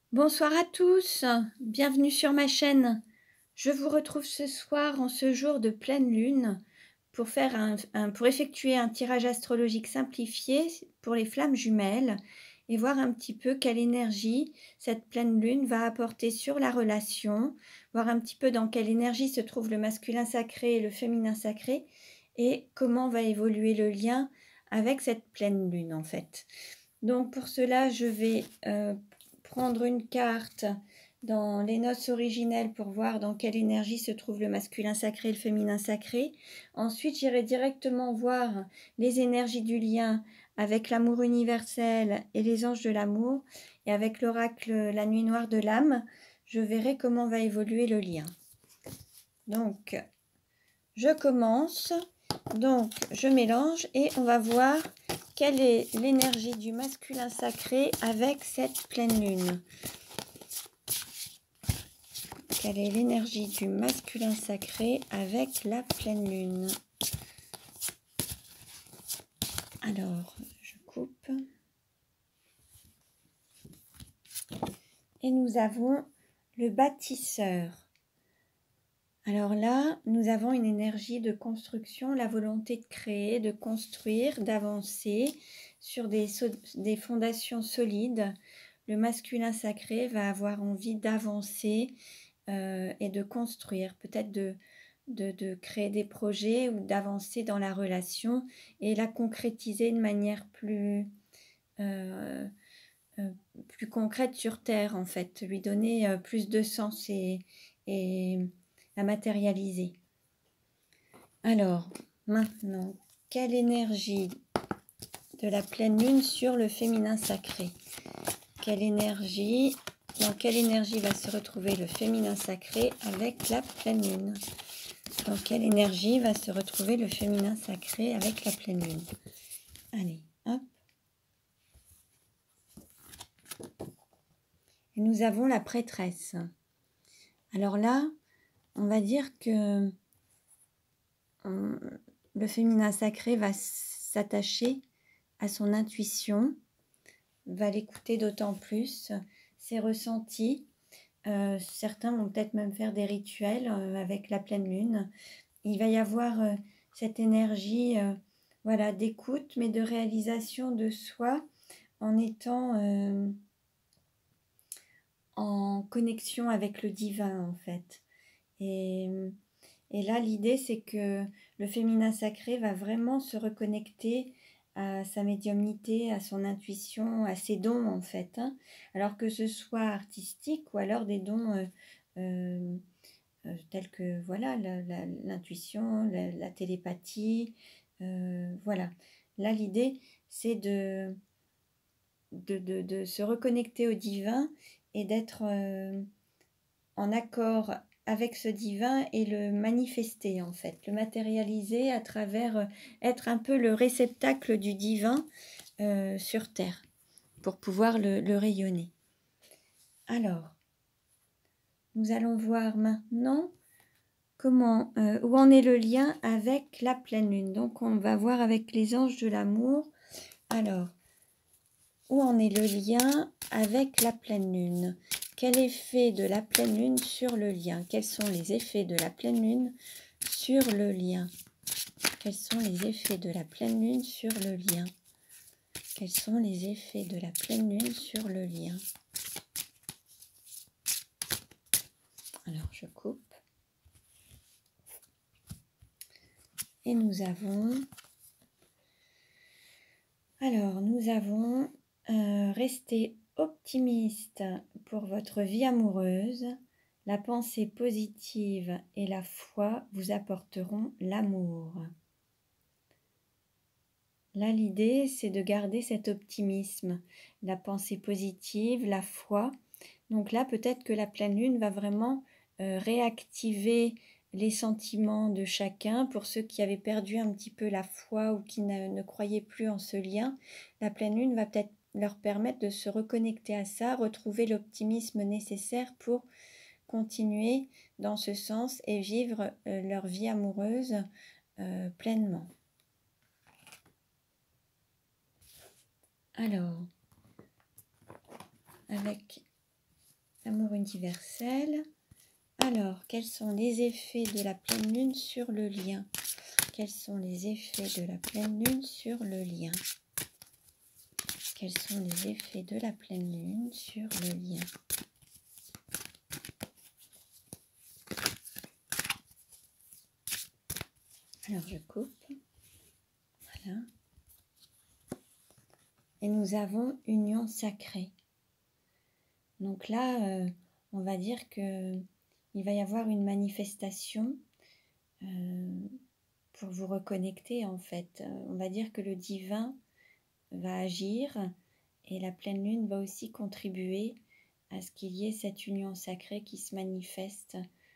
Bonsoir à tous, bienvenue sur ma chaîne. Je vous retrouve ce soir en ce jour de pleine lune pour pour effectuer un tirage astrologique simplifié pour les flammes jumelles et voir un petit peu quelle énergie cette pleine lune va apporter sur la relation, voir un petit peu dans quelle énergie se trouve le masculin sacré et le féminin sacré et comment va évoluer le lien avec cette pleine lune en fait. Donc pour cela, je vais prendre une carte dans les notes originelles pour voir dans quelle énergie se trouve le masculin sacré et le féminin sacré. Ensuite, j'irai directement voir les énergies du lien avec l'amour universel et les anges de l'amour. Et avec l'oracle La Nuit Noire de l'âme, je verrai comment va évoluer le lien. Donc, je commence. Donc, je mélange et on va voir quelle est l'énergie du masculin sacré avec cette pleine lune. Quelle est l'énergie du masculin sacré avec la pleine lune? Alors, je coupe. Et nous avons le bâtisseur. Alors là, nous avons une énergie de construction, la volonté de créer, de construire, d'avancer sur des fondations solides. Le masculin sacré va avoir envie d'avancer et de construire, peut-être de créer des projets ou d'avancer dans la relation et la concrétiser de manière plus concrète sur Terre, en fait, lui donner plus de sens et la matérialiser. Alors, maintenant, quelle énergie de la pleine lune sur le féminin sacré? Quelle énergie, dans quelle énergie va se retrouver le féminin sacré avec la pleine lune? Dans quelle énergie va se retrouver le féminin sacré avec la pleine lune? Allez, hop. Et nous avons la prêtresse. Alors là, on va dire que le féminin sacré va s'attacher à son intuition, va l'écouter d'autant plus, ses ressentis. Certains vont peut-être même faire des rituels avec la pleine lune. Il va y avoir cette énergie voilà, d'écoute, mais de réalisation de soi en étant en connexion avec le divin, en fait. Et là, l'idée, c'est que le féminin sacré va vraiment se reconnecter à sa médiumnité, à son intuition, à ses dons, en fait. Hein. Alors que ce soit artistique ou alors des dons tels que voilà l'intuition, la télépathie. Voilà. Là, l'idée, c'est de se reconnecter au divin et d'être en accord avec ce divin et le manifester, en fait, le matérialiser à travers, être un peu le réceptacle du divin sur Terre, pour pouvoir le rayonner. Alors, nous allons voir maintenant comment, où en est le lien avec la pleine lune. Donc, on va voir avec les anges de l'amour. Alors, où en est le lien avec la pleine lune? Quel effet de la pleine lune sur le lien? Quels sont les effets de la pleine lune sur le lien? Quels sont les effets de la pleine lune sur le lien? Quels sont les effets de la pleine lune sur le lien? Alors, je coupe. Et nous avons... Alors, nous avons resté optimiste pour votre vie amoureuse. La pensée positive et la foi vous apporteront l'amour. Là, l'idée, c'est de garder cet optimisme, la pensée positive, la foi. Donc là, peut-être que la pleine lune va vraiment réactiver les sentiments de chacun. Pour ceux qui avaient perdu un petit peu la foi ou qui ne croyaient plus en ce lien, la pleine lune va peut-être leur permettre de se reconnecter à ça, retrouver l'optimisme nécessaire pour continuer dans ce sens et vivre leur vie amoureuse pleinement. Alors, avec Amour universel. Alors, quels sont les effets de la pleine lune sur le lien? Quels sont les effets de la pleine lune sur le lien? Quels sont les effets de la pleine lune sur le lien? Alors, je coupe. Voilà. Et nous avons union sacrée. Donc là, on va dire que il va y avoir une manifestation pour vous reconnecter en fait. On va dire que le divin va agir et la pleine lune va aussi contribuer à ce qu'il y ait cette union sacrée qui se manifeste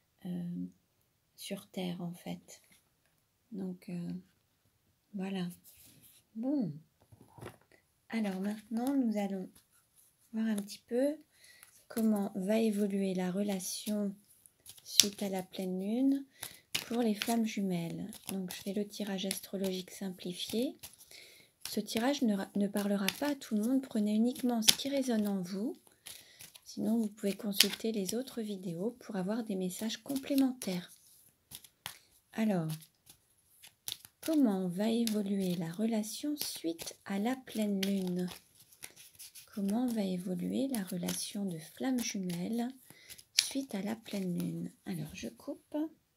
sur Terre en fait. Donc voilà. Bon. Alors maintenant, nous allons voir un petit peu comment va évoluer la relation suite à la pleine lune pour les flammes jumelles. Donc je fais le tirage astrologique simplifié. Ce tirage ne parlera pas à tout le monde, prenez uniquement ce qui résonne en vous. Sinon vous pouvez consulter les autres vidéos pour avoir des messages complémentaires. Alors, comment va évoluer la relation suite à la pleine lune? Comment va évoluer la relation de flammes jumelles suite à la pleine lune? Alors, je coupe.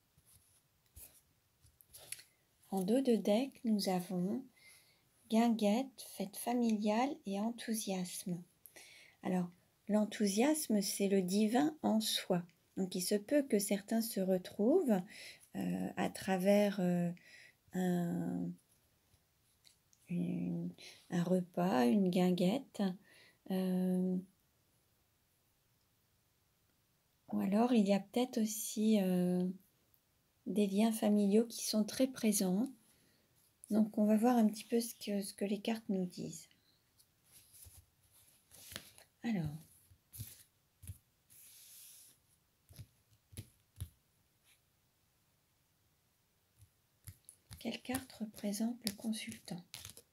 En dos de deck, nous avons guinguette, fête familiale et enthousiasme. Alors, l'enthousiasme, c'est le divin en soi. Donc, il se peut que certains se retrouvent à travers un repas, une guinguette, ou alors il y a peut-être aussi des liens familiaux qui sont très présents. Donc on va voir un petit peu ce que les cartes nous disent. Alors, quelle carte représente le consultant?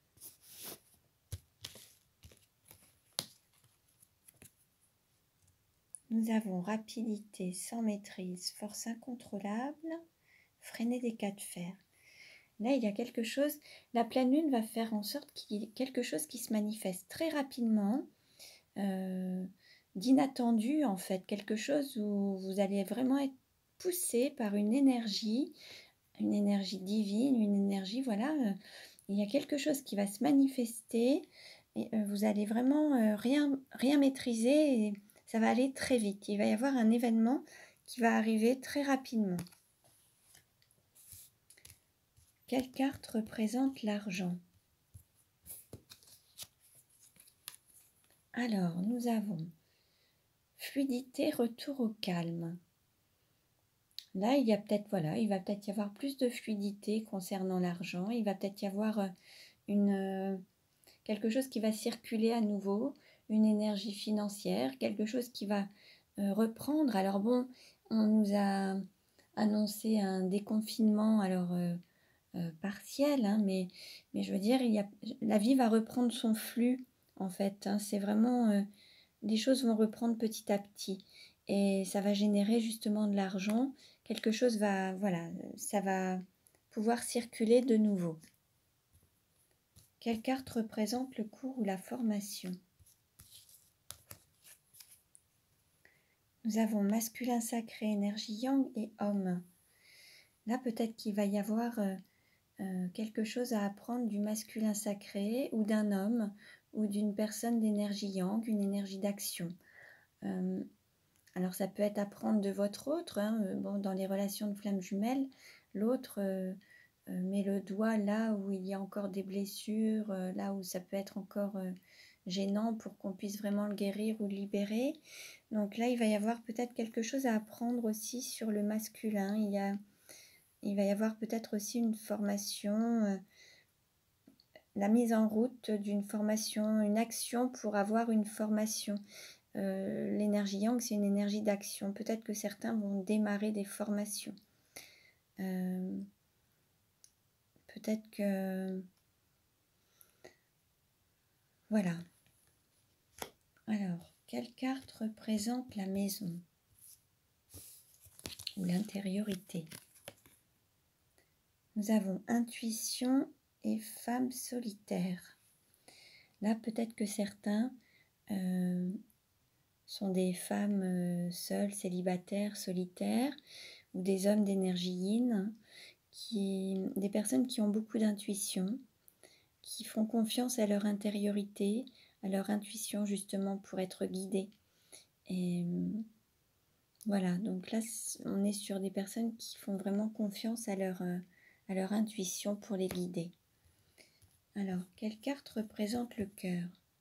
Nous avons rapidité, sans maîtrise, force incontrôlable, freiner des cas de fer. Là, il y a quelque chose, la pleine lune va faire en sorte qu'il y ait quelque chose qui se manifeste très rapidement, d'inattendu en fait, quelque chose où vous allez vraiment être poussé par une énergie divine, une énergie, voilà, il y a quelque chose qui va se manifester et vous allez vraiment rien maîtriser et ça va aller très vite. Il va y avoir un événement qui va arriver très rapidement. Quelle carte représente l'argent? Alors, nous avons fluidité, retour au calme. Là, il y a peut-être, voilà, il va peut-être y avoir plus de fluidité concernant l'argent. Il va peut-être y avoir quelque chose qui va circuler à nouveau, une énergie financière, quelque chose qui va reprendre. Alors bon, on nous a annoncé un déconfinement, alors partiel, hein, mais je veux dire, la vie va reprendre son flux, en fait. Hein, c'est vraiment, les choses vont reprendre petit à petit. Et ça va générer justement de l'argent. Quelque chose va, voilà, ça va pouvoir circuler de nouveau. Quelle carte représente le cours ou la formation? Nous avons masculin sacré, énergie yang et homme. Là, peut-être qu'il va y avoir quelque chose à apprendre du masculin sacré ou d'un homme ou d'une personne d'énergie yang, une énergie d'action. Alors ça peut être apprendre de votre autre, hein, bon, dans les relations de flammes jumelles, l'autre met le doigt là où il y a encore des blessures, là où ça peut être encore gênant pour qu'on puisse vraiment le guérir ou le libérer. Donc là, il va y avoir peut-être quelque chose à apprendre aussi sur le masculin. Il va y avoir peut-être aussi une formation, la mise en route d'une formation, une action pour avoir une formation. L'énergie yang, c'est une énergie d'action. Peut-être que certains vont démarrer des formations. Peut-être que... Voilà. Alors, quelle carte représente la maison ou l'intériorité? Nous avons intuition et femme solitaire. Là, peut-être que certains sont des femmes seules, célibataires, solitaires, ou des hommes d'énergie yin, des personnes qui ont beaucoup d'intuition, qui font confiance à leur intériorité, à leur intuition justement pour être guidées. Et voilà, donc là on est sur des personnes qui font vraiment confiance à leur intuition pour les guider. Alors, quelle carte représente le cœur?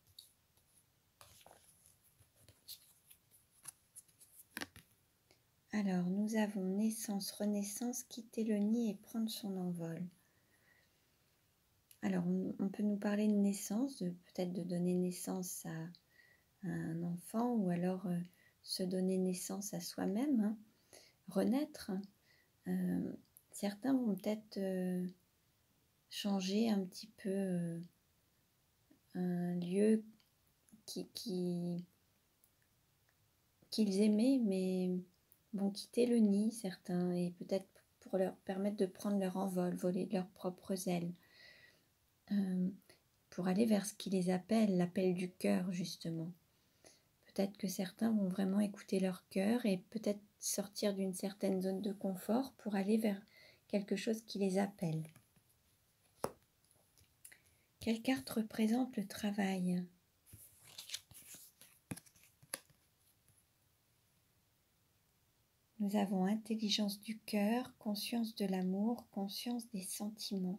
Alors, nous avons naissance, renaissance, quitter le nid et prendre son envol. Alors, on peut nous parler de naissance, peut-être de donner naissance à un enfant, ou alors se donner naissance à soi-même, hein, renaître. Certains vont peut-être changer un petit peu un lieu qu'ils aimaient, mais vont quitter le nid, certains, et peut-être pour leur permettre de prendre leur envol, voler de leurs propres ailes, pour aller vers ce qui les appelle, l'appel du cœur justement. Peut-être que certains vont vraiment écouter leur cœur et peut-être sortir d'une certaine zone de confort pour aller vers quelque chose qui les appelle. Quelle carte représente le travail? Nous avons intelligence du cœur, conscience de l'amour, conscience des sentiments.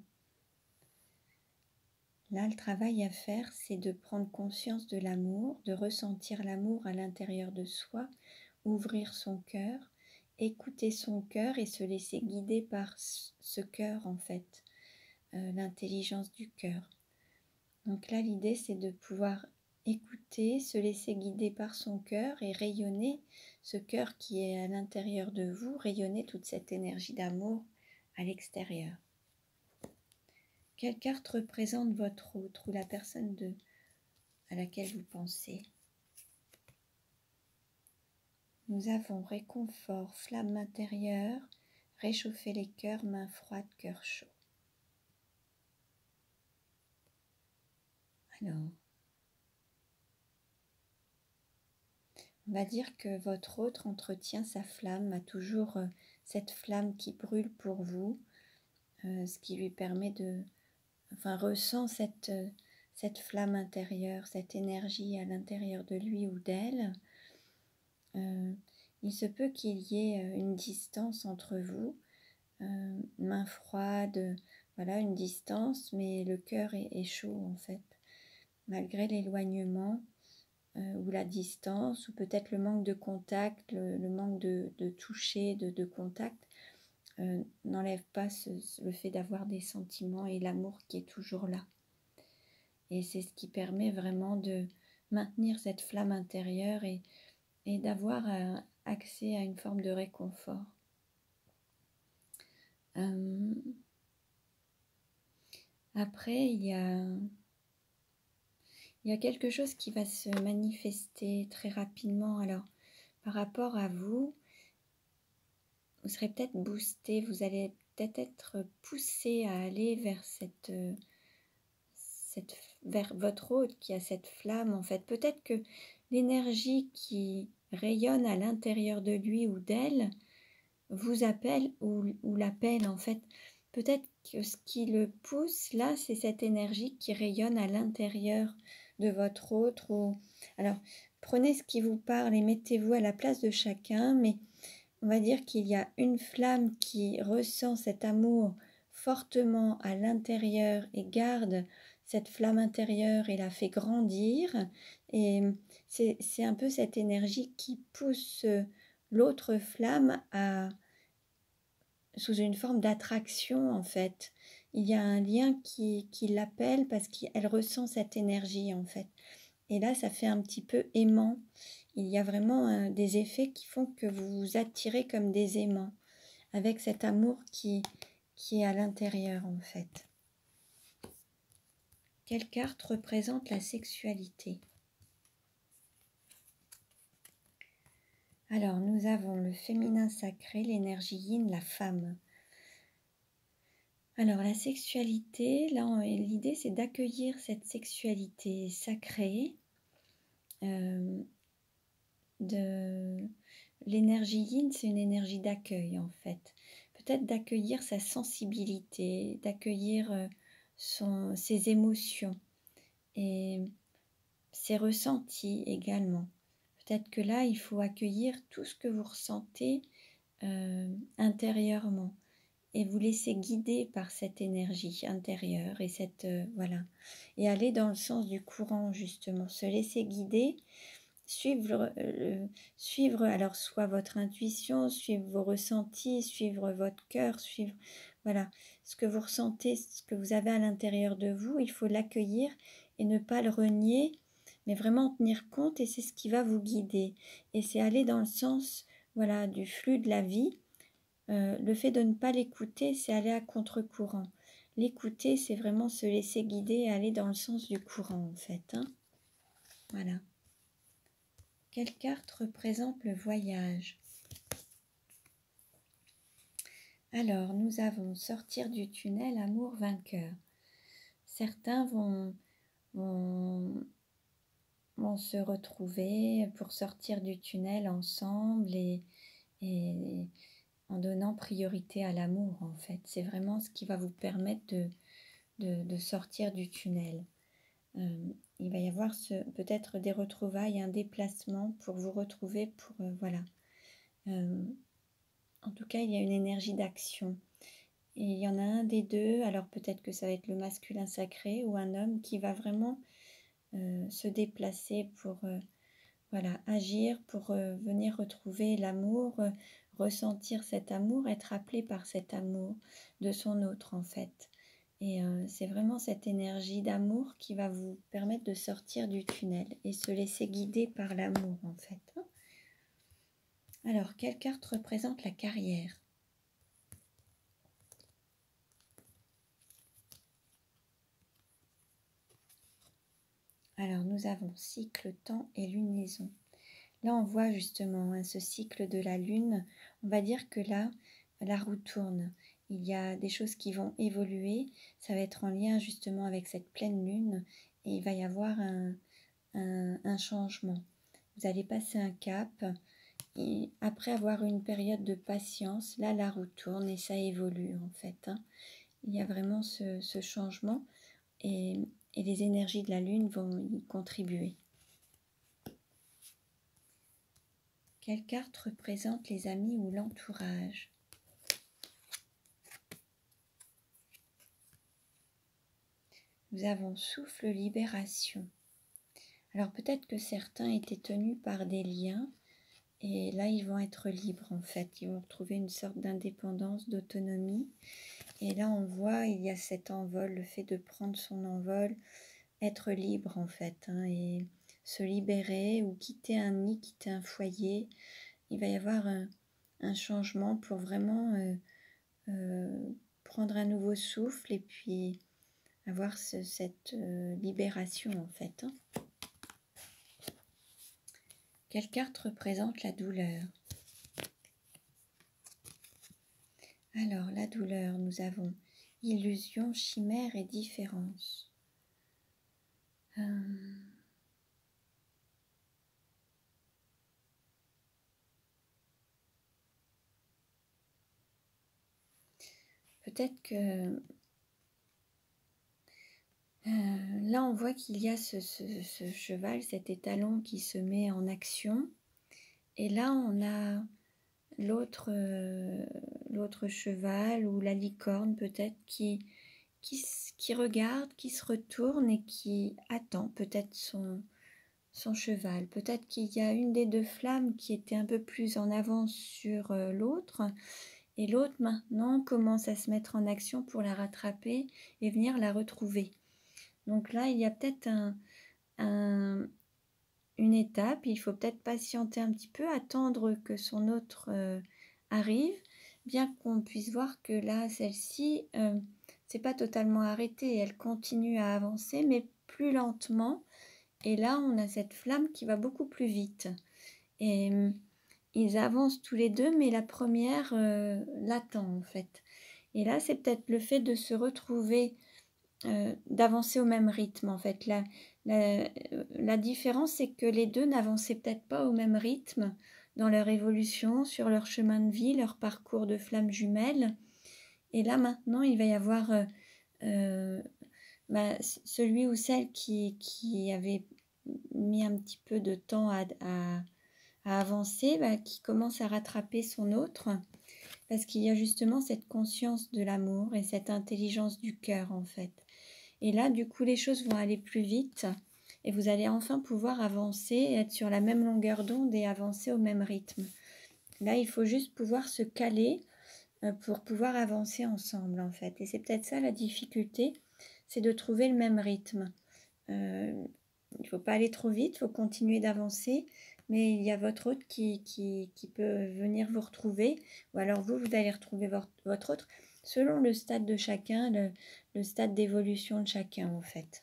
Là, le travail à faire, c'est de prendre conscience de l'amour, de ressentir l'amour à l'intérieur de soi, ouvrir son cœur, écouter son cœur et se laisser guider par ce cœur en fait, l'intelligence du cœur. Donc là, l'idée, c'est de pouvoir écouter, se laisser guider par son cœur et rayonner ce cœur qui est à l'intérieur de vous, rayonner toute cette énergie d'amour à l'extérieur. Quelle carte représente votre autre ou la personne à laquelle vous pensez? Nous avons réconfort, flamme intérieure, réchauffer les cœurs, mains froides, cœur chaud. Alors, on va dire que votre autre entretient sa flamme, a toujours cette flamme qui brûle pour vous, ce qui lui permet ressent cette flamme intérieure, cette énergie à l'intérieur de lui ou d'elle. Il se peut qu'il y ait une distance entre vous, main froide, voilà, une distance, mais le cœur est chaud en fait, malgré l'éloignement ou la distance, ou peut-être le manque de contact, le manque de toucher, de contact, n'enlève pas le fait d'avoir des sentiments et l'amour qui est toujours là. Et c'est ce qui permet vraiment de maintenir cette flamme intérieure et d'avoir accès à une forme de réconfort. Après, il y a quelque chose qui va se manifester très rapidement. Alors, par rapport à vous, vous serez peut-être boosté, vous allez peut-être être poussé à aller vers vers votre hôte qui a cette flamme en fait. Peut-être que l'énergie qui rayonne à l'intérieur de lui ou d'elle vous appelle ou l'appelle en fait. Peut-être que ce qui le pousse là, c'est cette énergie qui rayonne à l'intérieur de votre autre. Alors, prenez ce qui vous parle et mettez-vous à la place de chacun, mais on va dire qu'il y a une flamme qui ressent cet amour fortement à l'intérieur et garde cette flamme intérieure et la fait grandir. Et c'est un peu cette énergie qui pousse l'autre flamme sous une forme d'attraction en fait. Il y a un lien qui l'appelle parce qu'elle ressent cette énergie en fait. Et là, ça fait un petit peu aimant. Il y a vraiment des effets qui font que vous vous attirez comme des aimants, avec cet amour qui est à l'intérieur en fait. Quelle carte représente la sexualité? Alors, nous avons le féminin sacré, l'énergie yin, la femme. Alors, la sexualité, là, l'idée, c'est d'accueillir cette sexualité sacrée, de l'énergie yin, c'est une énergie d'accueil, en fait. Peut-être d'accueillir sa sensibilité, d'accueillir ses émotions et ses ressentis également. Peut-être que là, il faut accueillir tout ce que vous ressentez intérieurement et vous laisser guider par cette énergie intérieure et voilà, et aller dans le sens du courant, justement, se laisser guider, suivre alors soit votre intuition, suivre vos ressentis, suivre votre cœur, suivre, voilà, ce que vous ressentez, ce que vous avez à l'intérieur de vous, il faut l'accueillir et ne pas le renier, mais vraiment en tenir compte, et c'est ce qui va vous guider, et c'est aller dans le sens, voilà, du flux de la vie. Le fait de ne pas l'écouter, c'est aller à contre-courant. L'écouter, c'est vraiment se laisser guider et aller dans le sens du courant, en fait, hein. Voilà. Quelle carte représente le voyage? Alors, nous avons sortir du tunnel, amour vainqueur. Certains vont se retrouver pour sortir du tunnel ensemble et en donnant priorité à l'amour, en fait. C'est vraiment ce qui va vous permettre de sortir du tunnel. Il va y avoir peut-être des retrouvailles, un déplacement pour vous retrouver, voilà. En tout cas, il y a une énergie d'action. Et il y en a un des deux, alors peut-être que ça va être le masculin sacré ou un homme qui va vraiment se déplacer pour voilà, agir, pour venir retrouver l'amour, ressentir cet amour, être appelé par cet amour de son autre, en fait. Et c'est vraiment cette énergie d'amour qui va vous permettre de sortir du tunnel et se laisser guider par l'amour, en fait. Alors, quelle carte représente la carrière? Alors, nous avons cycle, temps et lunaison. Là, on voit justement ce cycle de la lune. On va dire que là, la roue tourne. Il y a des choses qui vont évoluer. Ça va être en lien justement avec cette pleine lune. Et il va y avoir un changement. Vous allez passer un cap. Et après avoir une période de patience, là, la roue tourne et ça évolue, en fait, hein. Il y a vraiment ce changement. Et les énergies de la lune vont y contribuer. Quelle carte représente les amis ou l'entourage? Nous avons souffle, libération. Alors peut-être que certains étaient tenus par des liens et là ils vont être libres, en fait. Ils vont retrouver une sorte d'indépendance, d'autonomie. Et là on voit, il y a cet envol, le fait de prendre son envol, être libre, en fait, hein, et se libérer ou quitter un nid, quitter un foyer. Il va y avoir un changement pour vraiment prendre un nouveau souffle et puis avoir cette libération, en fait, hein. Quelle carte représente la douleur? Alors, la douleur, nous avons illusion, chimère et différence. Peut-être que là, on voit qu'il y a ce cheval, cet étalon qui se met en action. Et là, on a l'autre cheval ou la licorne peut-être qui regarde, qui se retourne et qui attend peut-être son cheval. Peut-être qu'il y a une des deux flammes qui était un peu plus en avance sur l'autre, et l'autre maintenant commence à se mettre en action pour la rattraper et venir la retrouver. Donc là, il y a peut-être une étape, il faut peut-être patienter un petit peu, attendre que son autre arrive, bien qu'on puisse voir que là, celle-ci, c'est pas totalement arrêté, elle continue à avancer, mais plus lentement. Et là, on a cette flamme qui va beaucoup plus vite. Et ils avancent tous les 2, mais la première l'attend en fait. Et là, c'est peut-être le fait de se retrouver, d'avancer au même rythme en fait. La différence, c'est que les 2 n'avançaient peut-être pas au même rythme dans leur évolution, sur leur chemin de vie, leur parcours de flammes jumelles. Et là, maintenant, il va y avoir, heu, celui ou celle qui avait mis un petit peu de temps à avancer, qui commence à rattraper son autre, parce qu'il y a justement cette conscience de l'amour et cette intelligence du cœur, en fait. Et là, du coup, les choses vont aller plus vite et vous allez enfin pouvoir avancer, être sur la même longueur d'onde et avancer au même rythme. Là, il faut juste pouvoir se caler pour pouvoir avancer ensemble, en fait. Et c'est peut-être ça la difficulté, c'est de trouver le même rythme. Il ne faut pas aller trop vite, il faut continuer d'avancer, mais il y a votre autre qui peut venir vous retrouver, ou alors vous allez retrouver votre autre, selon le stade de chacun, le stade d'évolution de chacun, en fait.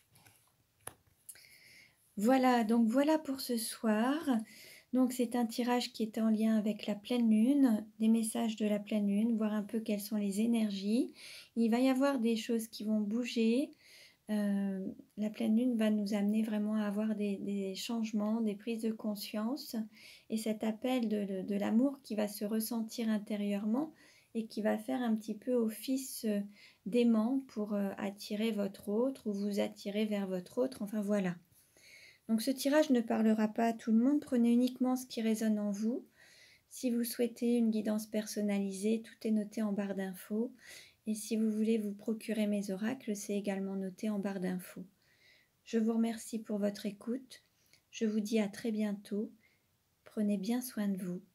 Voilà, donc voilà pour ce soir. Donc c'est un tirage qui est en lien avec la pleine lune, des messages de la pleine lune, voir un peu quelles sont les énergies. Il va y avoir des choses qui vont bouger. La pleine lune va nous amener vraiment à avoir des changements, des prises de conscience et cet appel de l'amour qui va se ressentir intérieurement et qui va faire un petit peu office d'aimant pour attirer votre autre ou vous attirer vers votre autre. Enfin voilà. Donc ce tirage ne parlera pas à tout le monde, prenez uniquement ce qui résonne en vous. Si vous souhaitez une guidance personnalisée, tout est noté en barre d'infos. Et si vous voulez vous procurer mes oracles, c'est également noté en barre d'infos. Je vous remercie pour votre écoute. Je vous dis à très bientôt. Prenez bien soin de vous.